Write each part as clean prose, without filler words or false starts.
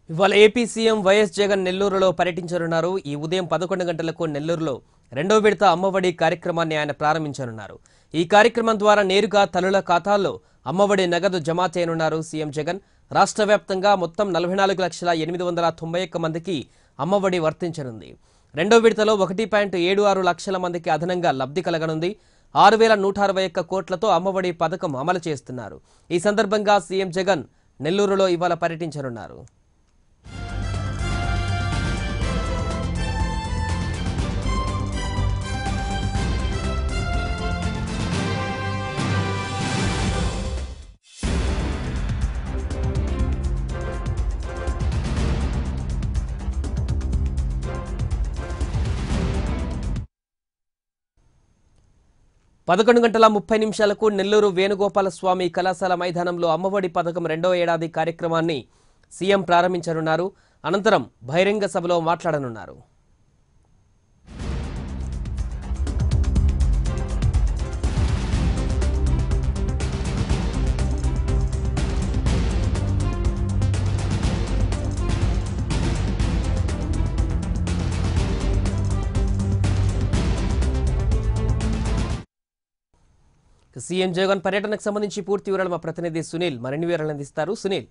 ఇవాళ AP CM YS Jagan నెల్లూరులో పర్యటించనున్నారు. ఈ ఉదయం 11 గంటలకు నెల్లూరులో రెండో విడత అమ్మఒడి కార్యక్రమాన్ని ఆయన ప్రారంభించనున్నారు. ఈ కార్యక్రమం ద్వారా నేరుగా తల్లుల ఖాతాల్లో అమ్మఒడి నగదు జమ చేయనున్నారు సీఎం జగన్. రాష్ట్ర వ్యాప్తంగా మొత్తం 44,891 మందికి అమ్మఒడి వర్తించనుంది. రెండో విడతలో 1.76 లక్షల మందికి అదనంగా లబ్ధి కలగనుంది. 6,161 కోట్లతో అమ్మఒడి పథకం అమలు చేస్తున్నారు. ఈ సందర్భంగా సీఎం జగన్ నెల్లూరులో ఇవాళ పర్యటించనున్నారు. పదకొండు గంటల 30 నిమిషాలకు నెల్లూరు వేణుగోపాల స్వామి కళాశాల మైదానంలో అమ్మఒడి పథకం రెండో ఏడాది కార్యక్రమాన్ని సీఎం ప్రారంభించనున్నారు. అనంతరం బహిరంగ సభలో మాట్లాడనున్నారు. సీఎం జగన్ పర్యటనకు సంబంధించి పూర్తి వివరాలు మా ప్రతినిధి సునీల్ మరిన్ని వివరాలు అందిస్తారు. సునీల్,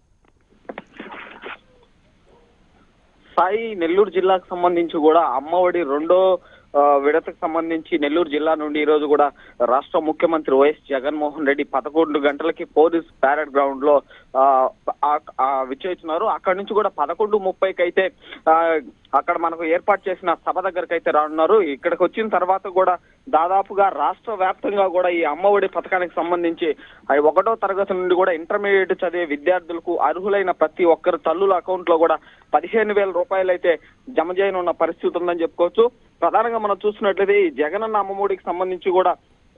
సాయి, నెల్లూరు జిల్లాకు సంబంధించి కూడా అమ్మఒడి రెండో విడతకు సంబంధించి నెల్లూరు జిల్లా నుండి ఈ రోజు కూడా రాష్ట్ర ముఖ్యమంత్రి వైఎస్ జగన్మోహన్ రెడ్డి 11 గంటలకి పోలీస్ ప్యారెడ్ గ్రౌండ్ లో విచ్చేస్తున్నారు. అక్కడి నుంచి కూడా 11:30కి అయితే అక్కడ మనకు ఏర్పాటు చేసిన సభ దగ్గరకు అయితే రానున్నారు. ఇక్కడికి వచ్చిన తర్వాత కూడా దాదాపుగా రాష్ట్ర వ్యాప్తంగా కూడా ఈ అమ్మఒడి పథకానికి సంబంధించి 1వ తరగతి నుండి కూడా ఇంటర్మీడియట్ చదివే విద్యార్థులకు అర్హులైన ప్రతి ఒక్కరి తల్లుల అకౌంట్ లో కూడా 15,000 రూపాయలు అయితే జమ చేయనున్న పరిస్థితి ఉందని చెప్పుకోవచ్చు. ప్రధానంగా మనం చూసినట్లయితే ఈ జగనన్న అమ్మఒడికి సంబంధించి కూడా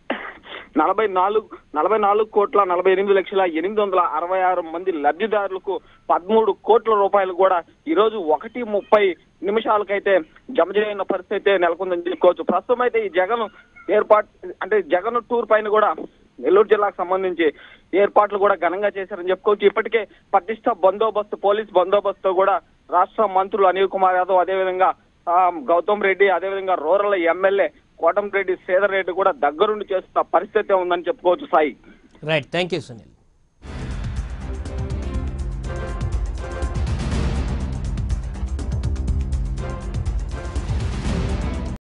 44,48,866 మంది లబ్ధిదారులకు 13 కోట్ల రూపాయలు కూడా ఈ రోజు 1:30 నిమిషాలకైతే జమ చేయనున్న పరిస్థితి అయితే నెలకొందని చెప్పుకోవచ్చు. ప్రస్తుతం అయితే ఈ జగన్ టూర్ పైన కూడా నెల్లూరు జిల్లాకు సంబంధించి ఏర్పాట్లు కూడా ఘనంగా చేశారని చెప్పుకోవచ్చు. ఇప్పటికే పటిష్ట బందోబస్తు, పోలీస్ బందోబస్తు కూడా రాష్ట్ర మంత్రులు అనిల్ కుమార్ యాదవ్, అదేవిధంగా గౌతమ్ రెడ్డి, అదేవిధంగా రూరల్ ఎమ్మెల్యే కోటంరెడ్డి శ్రీధర్ రెడ్డి కూడా దగ్గరుండి చేస్తున్న పరిస్థితి ఉందని చెప్పుకోవచ్చు. Sai, right, thank you Sunil.